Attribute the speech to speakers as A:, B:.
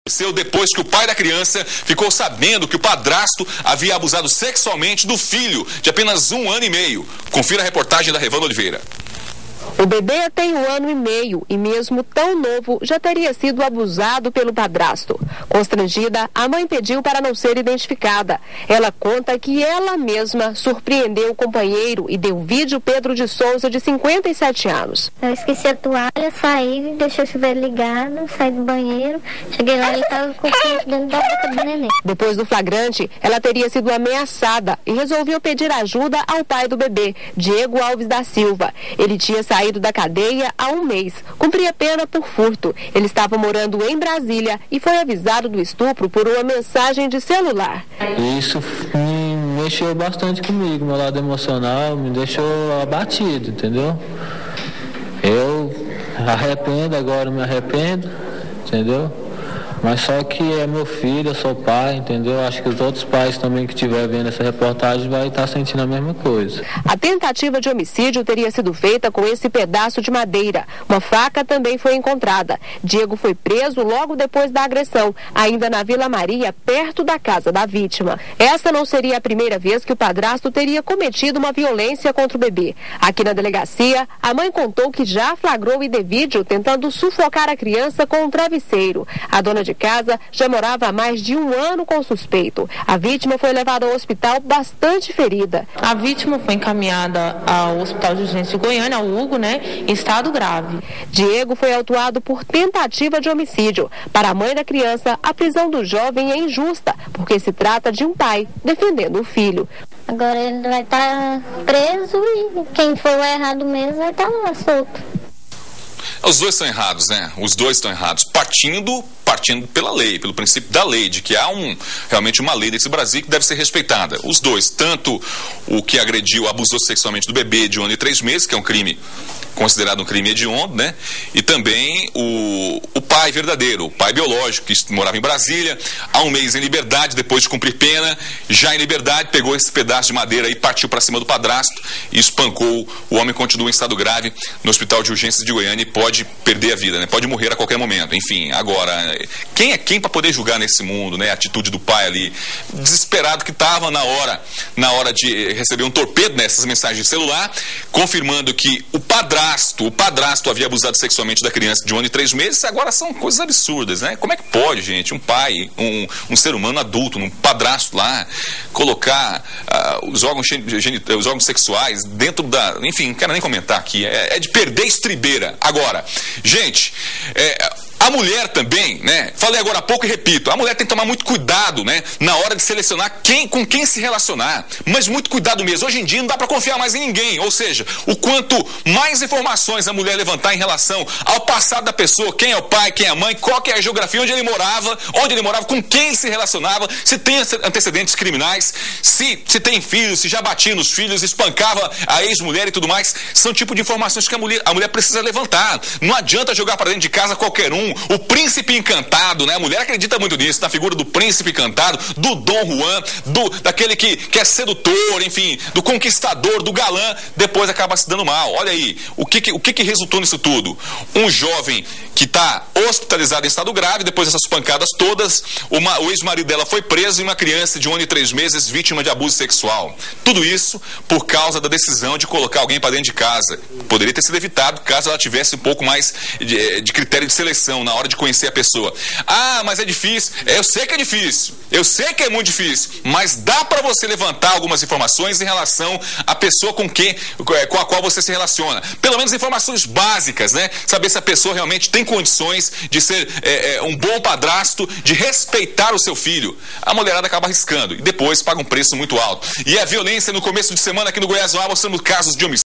A: Depois que o pai da criança ficou sabendo que o padrasto havia abusado sexualmente do filho de apenas 1 ano e meio. Confira a reportagem da Revana Oliveira.
B: O bebê tem 1 ano e meio e mesmo tão novo já teria sido abusado pelo padrasto. Constrangida, a mãe pediu para não ser identificada. Ela conta que ela mesma surpreendeu o companheiro e deu vídeo Pedro de Souza, de 57 anos.
C: Eu esqueci a toalha, saí, deixei o chuveiro ligado, saí do banheiro, cheguei lá e estava com o pinto dentro da boca do neném.
B: Depois do flagrante, ela teria sido ameaçada e resolveu pedir ajuda ao pai do bebê, Diego Alves da Silva. Ele tinha saído da cadeia há 1 mês, cumpria pena por furto. Ele estava morando em Brasília e foi avisado do estupro por uma mensagem de celular.
D: Isso me mexeu bastante comigo, meu lado emocional, me deixou abatido, entendeu? Eu me arrependo, entendeu? Mas só que é meu filho, eu sou pai, entendeu? Acho que os outros pais também que estiver vendo essa reportagem vai estar sentindo a mesma coisa.
B: A tentativa de homicídio teria sido feita com esse pedaço de madeira. Uma faca também foi encontrada. Diego foi preso logo depois da agressão, ainda na Vila Maria, perto da casa da vítima. Essa não seria a primeira vez que o padrasto teria cometido uma violência contra o bebê. Aqui na delegacia, a mãe contou que já flagrou o Idevídio tentando sufocar a criança com um travesseiro. A dona de casa já morava há mais de 1 ano com o suspeito. A vítima foi levada ao hospital bastante ferida.
E: A vítima foi encaminhada ao Hospital de Urgência de Goiânia, ao Hugo, em estado grave.
B: Diego foi autuado por tentativa de homicídio. Para a mãe da criança, a prisão do jovem é injusta, porque se trata de um pai defendendo o filho.
C: Agora ele vai estar preso e quem for o errado mesmo vai estar lá solto.
A: Os dois estão errados, né? Os dois estão errados. Partindo pela lei, pelo princípio da lei, de que há realmente uma lei desse Brasil que deve ser respeitada. Os dois, tanto o que agrediu, abusou sexualmente do bebê de 1 ano e 3 meses, que é um crime considerado um crime hediondo, né? E também o pai verdadeiro, o pai biológico, que morava em Brasília, há 1 mês em liberdade, depois de cumprir pena, já em liberdade, pegou esse pedaço de madeira e partiu para cima do padrasto e espancou. O homem continua em estado grave no Hospital de Urgências de Goiânia e pode perder a vida, né? Pode morrer a qualquer momento. Enfim, agora, quem é quem para poder julgar nesse mundo, né? A atitude do pai ali, desesperado, que estava na hora de receber um torpedo nessas mensagens de celular, confirmando que o padrasto havia abusado sexualmente da criança de 1 ano e 3 meses. Agora são coisas absurdas, né? Como é que pode, gente, um pai, um ser humano adulto, um padrasto lá, colocar os órgãos sexuais dentro da... Enfim, não quero nem comentar aqui, é de perder a estribeira. Agora, gente, a mulher também, né? Falei agora há pouco e repito, a mulher tem que tomar muito cuidado, né? Na hora de selecionar com quem se relacionar. Mas muito cuidado mesmo. Hoje em dia não dá para confiar mais em ninguém. Ou seja, o quanto mais informações a mulher levantar em relação ao passado da pessoa, quem é o pai, quem é a mãe, qual que é a geografia, onde ele morava, com quem ele se relacionava, se tem antecedentes criminais, se tem filhos, se já batia nos filhos, espancava a ex-mulher e tudo mais, são tipo de informações que a mulher precisa levantar. Não adianta jogar para dentro de casa qualquer um. O príncipe encantado, né? A mulher acredita muito nisso, na figura do príncipe encantado, do Dom Juan, daquele que é sedutor, enfim, do conquistador, do galã, depois acaba se dando mal. Olha aí, o que resultou nisso tudo? Um jovem que está hospitalizado em estado grave, depois dessas pancadas todas, o ex-marido dela foi preso e uma criança de 1 ano e 3 meses vítima de abuso sexual. Tudo isso por causa da decisão de colocar alguém para dentro de casa. Poderia ter sido evitado caso ela tivesse um pouco mais de critério de seleção na hora de conhecer a pessoa. Ah, mas é difícil. Eu sei que é difícil. Eu sei que é muito difícil. Mas dá para você levantar algumas informações em relação à pessoa com a qual você se relaciona. Pelo menos informações básicas, né? Saber se a pessoa realmente tem condições de ser um bom padrasto, de respeitar o seu filho. A mulherada acaba arriscando e depois paga um preço muito alto. E a violência no começo de semana aqui no Goiás, mostrando casos de homicídio.